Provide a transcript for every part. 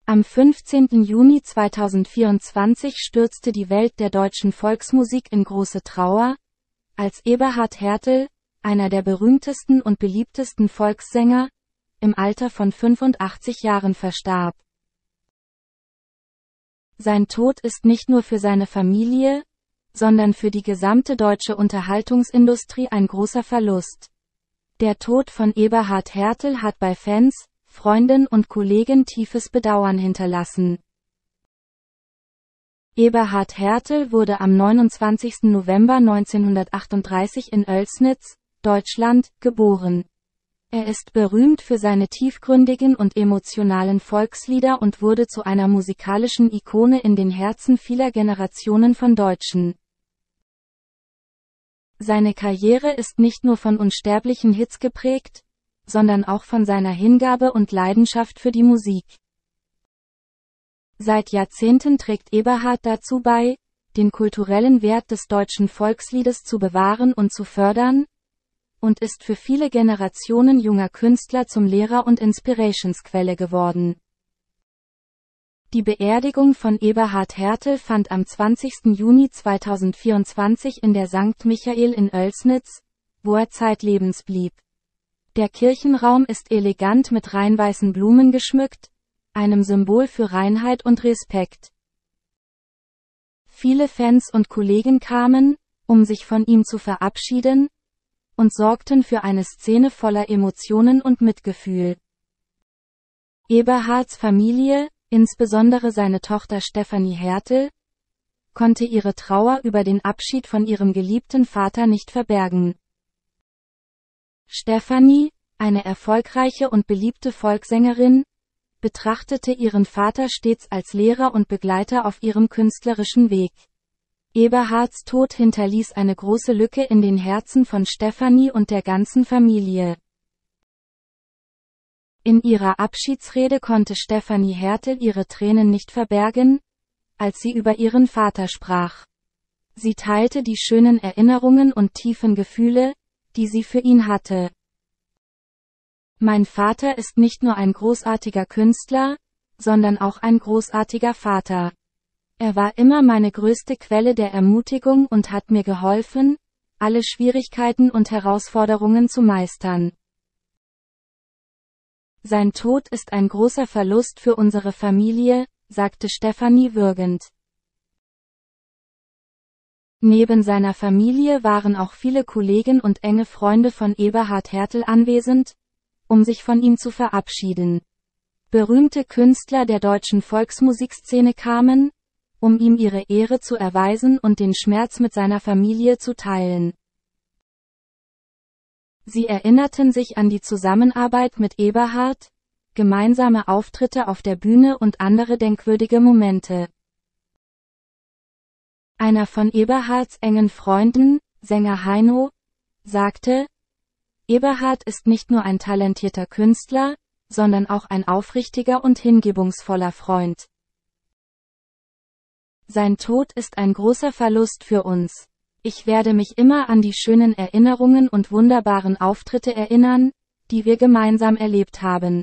Am 15. Juni 2024 stürzte die Welt der deutschen Volksmusik in große Trauer, als Eberhard Härtel, einer der berühmtesten und beliebtesten Volkssänger, im Alter von 85 Jahren verstarb. Sein Tod ist nicht nur für seine Familie, sondern für die gesamte deutsche Unterhaltungsindustrie ein großer Verlust. Der Tod von Eberhard Härtel hat bei Fans, Freunden und Kollegen tiefes Bedauern hinterlassen. Eberhard Härtel wurde am 29. November 1938 in Oelsnitz, Deutschland, geboren. Er ist berühmt für seine tiefgründigen und emotionalen Volkslieder und wurde zu einer musikalischen Ikone in den Herzen vieler Generationen von Deutschen. Seine Karriere ist nicht nur von unsterblichen Hits geprägt, sondern auch von seiner Hingabe und Leidenschaft für die Musik. Seit Jahrzehnten trägt Eberhard dazu bei, den kulturellen Wert des deutschen Volksliedes zu bewahren und zu fördern, und ist für viele Generationen junger Künstler zum Lehrer und Inspirationsquelle geworden. Die Beerdigung von Eberhard Härtel fand am 20. Juni 2024 in der St. Michael in Oelsnitz, wo er zeitlebens blieb. Der Kirchenraum ist elegant mit reinweißen Blumen geschmückt, einem Symbol für Reinheit und Respekt. Viele Fans und Kollegen kamen, um sich von ihm zu verabschieden, und sorgten für eine Szene voller Emotionen und Mitgefühl. Eberhards Familie, insbesondere seine Tochter Stefanie Härtel, konnte ihre Trauer über den Abschied von ihrem geliebten Vater nicht verbergen. Stefanie, eine erfolgreiche und beliebte Volkssängerin, betrachtete ihren Vater stets als Lehrer und Begleiter auf ihrem künstlerischen Weg. Eberhards Tod hinterließ eine große Lücke in den Herzen von Stefanie und der ganzen Familie. In ihrer Abschiedsrede konnte Stefanie Härtel ihre Tränen nicht verbergen, als sie über ihren Vater sprach. Sie teilte die schönen Erinnerungen und tiefen Gefühle, die sie für ihn hatte. Mein Vater ist nicht nur ein großartiger Künstler, sondern auch ein großartiger Vater. Er war immer meine größte Quelle der Ermutigung und hat mir geholfen, alle Schwierigkeiten und Herausforderungen zu meistern. Sein Tod ist ein großer Verlust für unsere Familie, sagte Stefanie würgend. Neben seiner Familie waren auch viele Kollegen und enge Freunde von Eberhard Härtel anwesend, um sich von ihm zu verabschieden. Berühmte Künstler der deutschen Volksmusikszene kamen, um ihm ihre Ehre zu erweisen und den Schmerz mit seiner Familie zu teilen. Sie erinnerten sich an die Zusammenarbeit mit Eberhard, gemeinsame Auftritte auf der Bühne und andere denkwürdige Momente. Einer von Eberhards engen Freunden, Sänger Heino, sagte: Eberhard ist nicht nur ein talentierter Künstler, sondern auch ein aufrichtiger und hingebungsvoller Freund. Sein Tod ist ein großer Verlust für uns. Ich werde mich immer an die schönen Erinnerungen und wunderbaren Auftritte erinnern, die wir gemeinsam erlebt haben.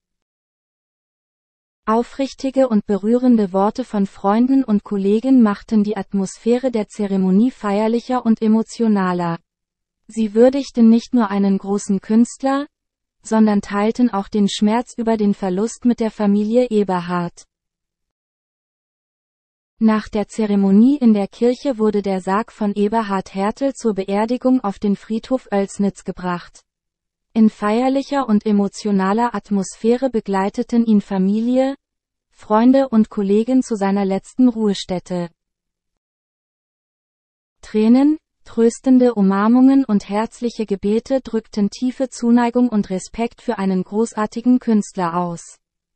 Aufrichtige und berührende Worte von Freunden und Kollegen machten die Atmosphäre der Zeremonie feierlicher und emotionaler. Sie würdigten nicht nur einen großen Künstler, sondern teilten auch den Schmerz über den Verlust mit der Familie Eberhard. Nach der Zeremonie in der Kirche wurde der Sarg von Eberhard Härtel zur Beerdigung auf den Friedhof Oelsnitz gebracht. In feierlicher und emotionaler Atmosphäre begleiteten ihn Familie, Freunde und Kollegen zu seiner letzten Ruhestätte. Tränen, tröstende Umarmungen und herzliche Gebete drückten tiefe Zuneigung und Respekt für einen großartigen Künstler aus.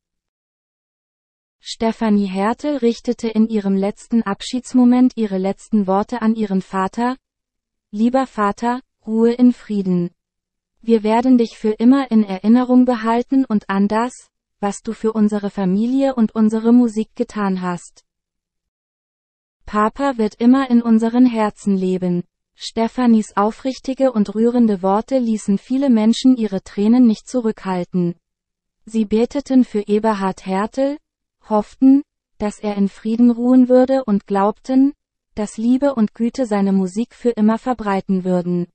Stefanie Härtel richtete in ihrem letzten Abschiedsmoment ihre letzten Worte an ihren Vater: Lieber Vater, ruhe in Frieden. Wir werden dich für immer in Erinnerung behalten und an das, was du für unsere Familie und unsere Musik getan hast. Papa wird immer in unseren Herzen leben. Stefanies aufrichtige und rührende Worte ließen viele Menschen ihre Tränen nicht zurückhalten. Sie beteten für Eberhard Härtel, hofften, dass er in Frieden ruhen würde und glaubten, dass Liebe und Güte seine Musik für immer verbreiten würden.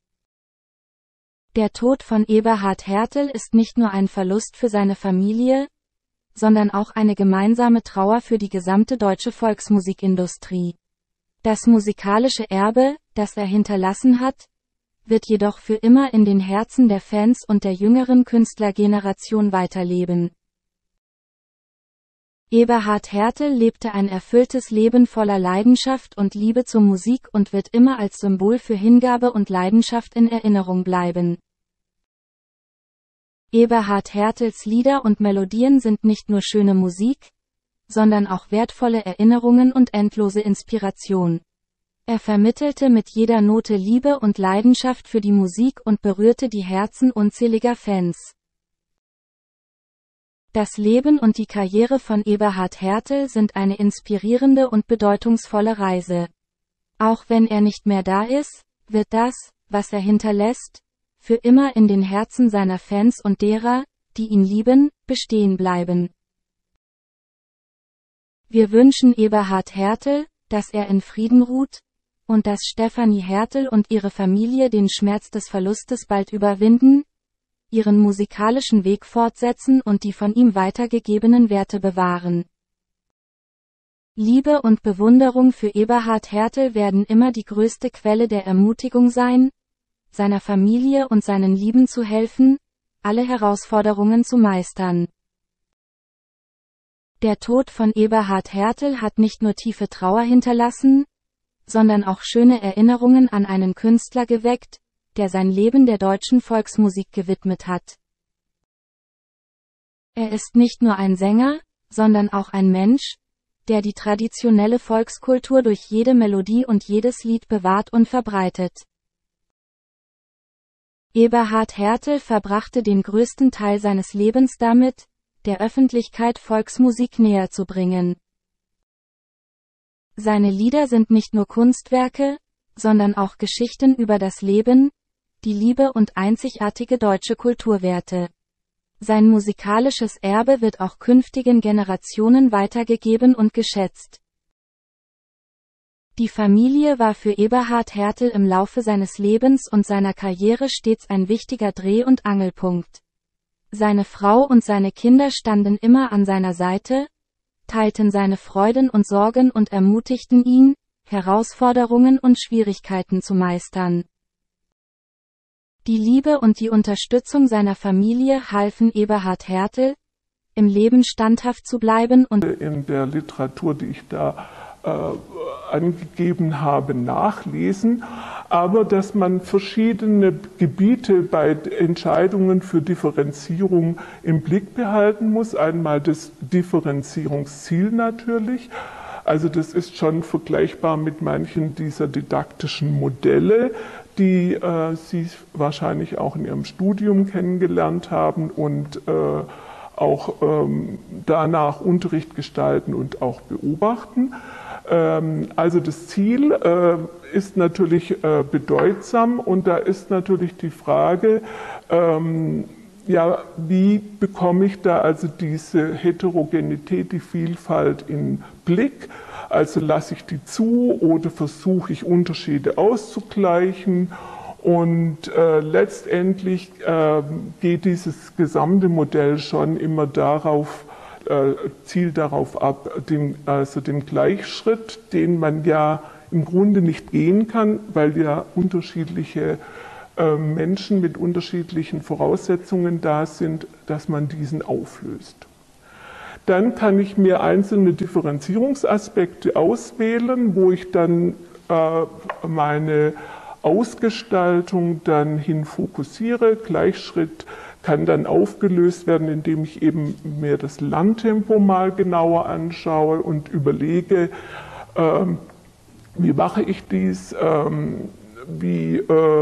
Der Tod von Eberhard Härtel ist nicht nur ein Verlust für seine Familie, sondern auch eine gemeinsame Trauer für die gesamte deutsche Volksmusikindustrie. Das musikalische Erbe, das er hinterlassen hat, wird jedoch für immer in den Herzen der Fans und der jüngeren Künstlergeneration weiterleben. Eberhard Härtel lebte ein erfülltes Leben voller Leidenschaft und Liebe zur Musik und wird immer als Symbol für Hingabe und Leidenschaft in Erinnerung bleiben. Eberhard Härtels Lieder und Melodien sind nicht nur schöne Musik, sondern auch wertvolle Erinnerungen und endlose Inspiration. Er vermittelte mit jeder Note Liebe und Leidenschaft für die Musik und berührte die Herzen unzähliger Fans. Das Leben und die Karriere von Eberhard Härtel sind eine inspirierende und bedeutungsvolle Reise. Auch wenn er nicht mehr da ist, wird das, was er hinterlässt, für immer in den Herzen seiner Fans und derer, die ihn lieben, bestehen bleiben. Wir wünschen Eberhard Härtel, dass er in Frieden ruht, und dass Stefanie Härtel und ihre Familie den Schmerz des Verlustes bald überwinden, ihren musikalischen Weg fortsetzen und die von ihm weitergegebenen Werte bewahren. Liebe und Bewunderung für Eberhard Härtel werden immer die größte Quelle der Ermutigung sein, seiner Familie und seinen Lieben zu helfen, alle Herausforderungen zu meistern. Der Tod von Eberhard Härtel hat nicht nur tiefe Trauer hinterlassen, sondern auch schöne Erinnerungen an einen Künstler geweckt, der sein Leben der deutschen Volksmusik gewidmet hat. Er ist nicht nur ein Sänger, sondern auch ein Mensch, der die traditionelle Volkskultur durch jede Melodie und jedes Lied bewahrt und verbreitet. Eberhard Härtel verbrachte den größten Teil seines Lebens damit, der Öffentlichkeit Volksmusik näher zu bringen. Seine Lieder sind nicht nur Kunstwerke, sondern auch Geschichten über das Leben, die Liebe und einzigartige deutsche Kulturwerte. Sein musikalisches Erbe wird auch künftigen Generationen weitergegeben und geschätzt. Die Familie war für Eberhard Härtel im Laufe seines Lebens und seiner Karriere stets ein wichtiger Dreh- und Angelpunkt. Seine Frau und seine Kinder standen immer an seiner Seite, teilten seine Freuden und Sorgen und ermutigten ihn, Herausforderungen und Schwierigkeiten zu meistern. Die Liebe und die Unterstützung seiner Familie halfen Eberhard Härtel, im Leben standhaft zu bleiben und in der Literatur, die ich da angegeben habe, nachlesen, aber dass man verschiedene Gebiete bei Entscheidungen für Differenzierung im Blick behalten muss. Einmal das Differenzierungsziel natürlich. Also das ist schon vergleichbar mit manchen dieser didaktischen Modelle, die Sie wahrscheinlich auch in Ihrem Studium kennengelernt haben und auch danach Unterricht gestalten und auch beobachten. Also das Ziel ist natürlich bedeutsam und da ist natürlich die Frage, ja, wie bekomme ich da also diese Heterogenität, die Vielfalt in Blick? Also lasse ich die zu oder versuche ich Unterschiede auszugleichen? Und letztendlich geht dieses gesamte Modell schon immer darauf, zielt darauf ab, den Gleichschritt, den man ja im Grunde nicht gehen kann, weil ja unterschiedliche Menschen mit unterschiedlichen Voraussetzungen da sind, dass man diesen auflöst. Dann kann ich mir einzelne Differenzierungsaspekte auswählen, wo ich dann meine Ausgestaltung dann hin fokussiere. Gleichschritt kann dann aufgelöst werden, indem ich eben mir das Lerntempo mal genauer anschaue und überlege, wie mache ich dies, wie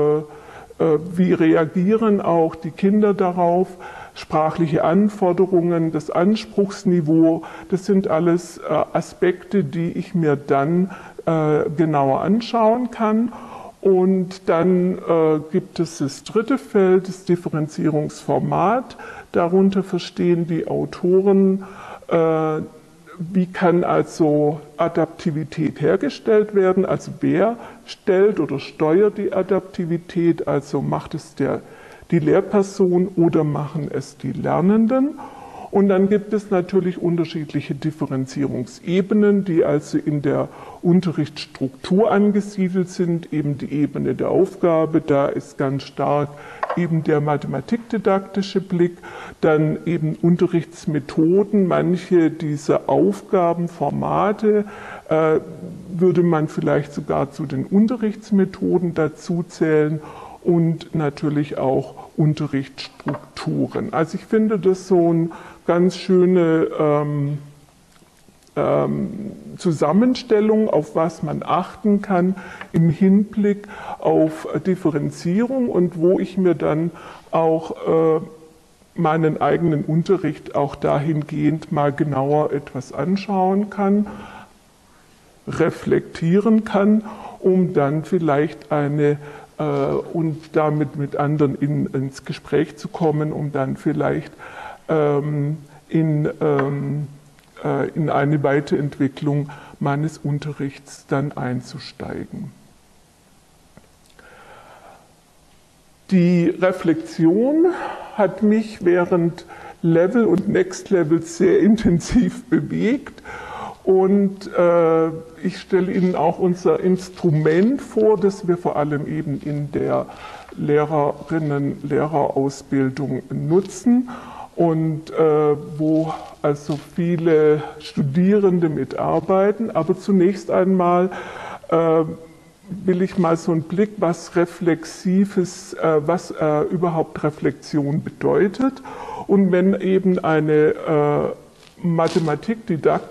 reagieren auch die Kinder darauf, sprachliche Anforderungen, das Anspruchsniveau, das sind alles Aspekte, die ich mir dann genauer anschauen kann. Und dann gibt es das dritte Feld, das Differenzierungsformat. Darunter verstehen die Autoren wie kann also Adaptivität hergestellt werden? Also wer stellt oder steuert die Adaptivität? Also macht es die Lehrperson oder machen es die Lernenden? Und dann gibt es natürlich unterschiedliche Differenzierungsebenen, die also in der Unterrichtsstruktur angesiedelt sind. Eben die Ebene der Aufgabe, da ist ganz stark eben der mathematikdidaktische Blick, dann eben Unterrichtsmethoden. Manche dieser Aufgabenformate würde man vielleicht sogar zu den Unterrichtsmethoden dazu zählen und natürlich auch Unterrichtsstrukturen. Also ich finde das so ein ganz schöne Zusammenstellung, auf was man achten kann im Hinblick auf Differenzierung und wo ich mir dann auch meinen eigenen Unterricht auch dahingehend mal genauer etwas anschauen kann, reflektieren kann, um dann vielleicht und damit mit anderen ins Gespräch zu kommen, um dann vielleicht in eine Weiterentwicklung meines Unterrichts dann einzusteigen. Die Reflexion hat mich während Level und Next Level sehr intensiv bewegt. Und ich stelle Ihnen auch unser Instrument vor, das wir vor allem eben in der Lehrerausbildung nutzen und wo also viele Studierende mitarbeiten. Aber zunächst einmal will ich mal so einen Blick, was überhaupt Reflexion bedeutet. Und wenn eben eine Mathematikdidaktik